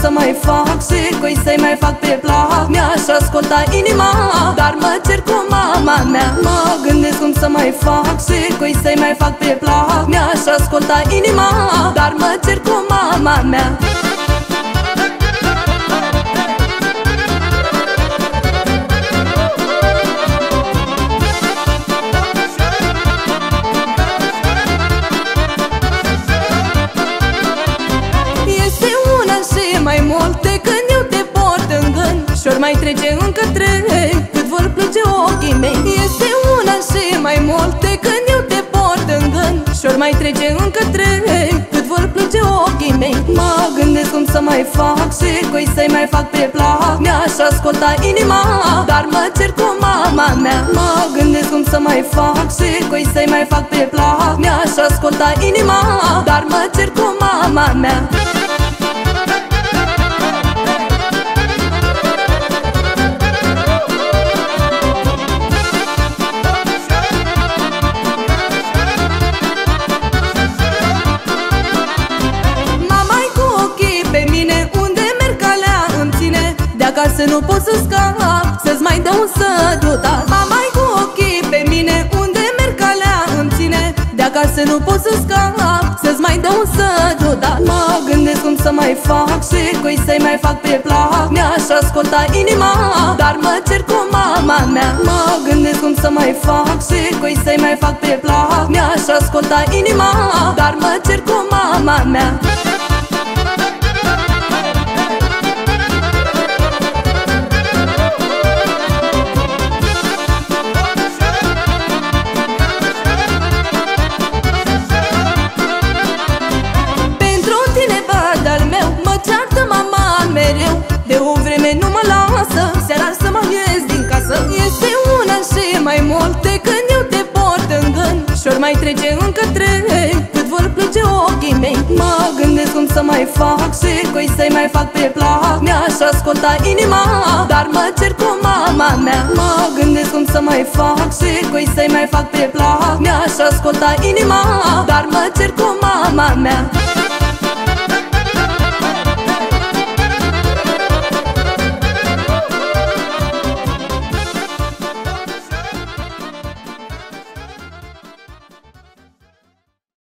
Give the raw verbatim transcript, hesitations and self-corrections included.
să mai fac și cui să-i mai fac pe plac. Mi-aș asculta inima, dar mă cer cu mama mea. Mă gândesc cum să mai fac și cui să-i mai fac pe plac. Mi-aș asculta inima, dar mă cer cu mama mea. Mai multe când eu te port în gând și-or mai trece încă trei cât vor plânge ochii mei. Este una și mai multe când eu te port în gând și-or mai trece încă trei cât vor plânge ochii mei. Mă gândesc cum să mai fac și cui să-i mai fac pe plac. Mi-aș asculta inima, dar mă cer cu mama mea. Mă gândesc cum să mai fac și cui să-i mai fac pe plac. Mi-aș asculta inima, dar mă cer cu mama mea. Acasă nu pot să scap, să-ți mai dau un sărutat. Mama-i cu ochii pe mine, unde merg calea îmi ține. De acasă nu pot să scap, să-ți mai dau un sărutat. Mă gândesc cum să mai fac și cui să-i mai fac pe plac. Mi-aș asculta inima, dar mă cer cu mama mea. Mă gândesc cum să mai fac și cui să-i mai fac pe plac. Mi-aș asculta inima, dar mă cer cu mama mea. De o vreme nu mă lasă, seara să mă ies din casă. Este una și mai multe când eu te port în gând și-or mai trece încă trei cât vor plânge ochii mei. Mă gândesc cum să mai fac și cui să-i mai fac pe plac. Mi-aș asculta inima, dar mă cer cu mama mea. Mă gândesc cum să mai fac și cui să-i mai fac pe plac. Mi-aș asculta inima, dar mă cer cu mama mea.